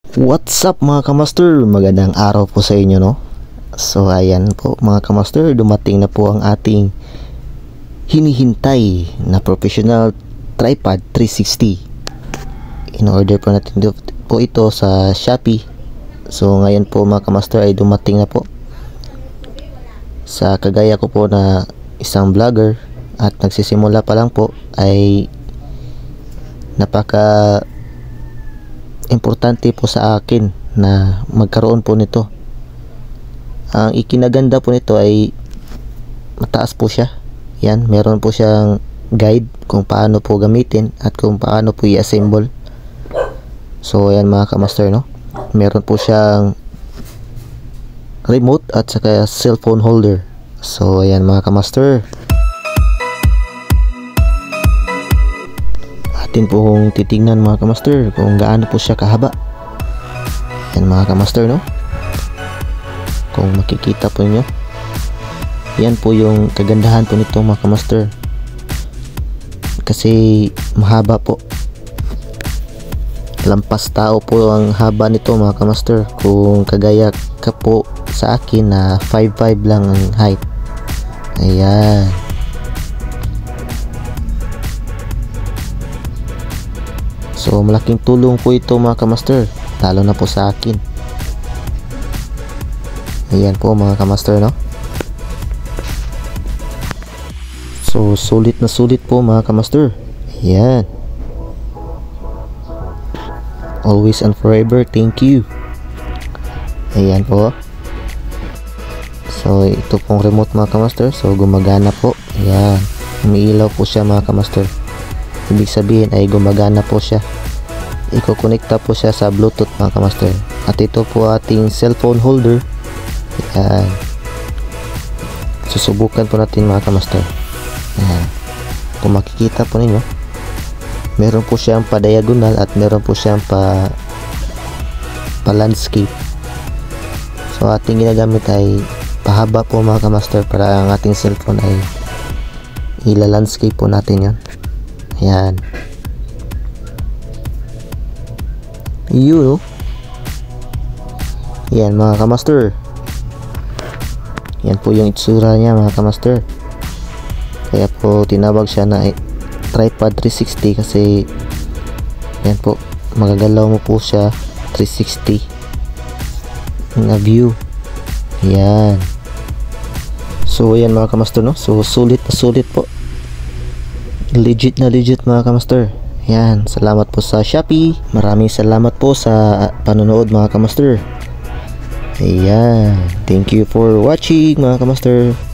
What's up mga kamaster? Magandang araw po sa inyo, no? So ayan po mga kamaster, dumating na po ang ating hinihintay na professional tripod 360. In-order po natin po ito sa Shopee. So ngayon po mga kamaster ay dumating na po. Sa kagaya ko po na isang vlogger at nagsisimula pa lang po, ay napaka importante po sa akin na magkaroon po nito. Ang ikinaganda po nito ay mataas po siya. Yan, meron po siyang guide kung paano po gamitin at kung paano po i-assemble. So ayan mga kamaster, no? Meron po siyang remote at saka cellphone holder. So ayan mga kamaster, atin po kung titingnan mga kamaster kung gaano po siya kahaba. Yan mga kamaster, no? Kung makikita po niyo, yan po yung kagandahan po nito mga kamaster, kasi mahaba po, lampas tao po ang haba nito mga kamaster. Kung kagaya ka po sa akin na 5'5" lang ang height. Ayan. So malaking tulong po ito mga kamaster, lalo na po sa akin. Ayan po mga kamaster, no? So sulit na sulit po mga kamaster. Ayan. Always and forever, thank you. Ayan po. So ito pong remote mga kamaster, so gumagana po. Ayan, umiilaw po siya mga kamaster. Ibig sabihin ay gumagana po siya. Iko-connecta po siya sa Bluetooth mga kamaster. At ito po ating cellphone holder. Ayan. Susubukan po natin mga kamaster. Ayan. Kung makikita po ninyo, meron po siyang pa-diagonal at meron po siyang pa-landscape. So ating ginagamit ay pahaba po mga kamaster, para ang ating cellphone ay ila-landscape po natin yon. Ayan. Yun. Yan mga kamaster. Yan po yung itsura niya mga kamaster. Kaya po tinawag siya na tripod 360, kasi yan po, magagalaw mo po siya 360 na view. Yan. So yan mga kamaster, no? So sulit na sulit po. Legit na legit mga kamaster. Yan, salamat po sa Shopee. Maraming salamat po sa panonood mga kamaster. Ayan, thank you for watching mga kamaster.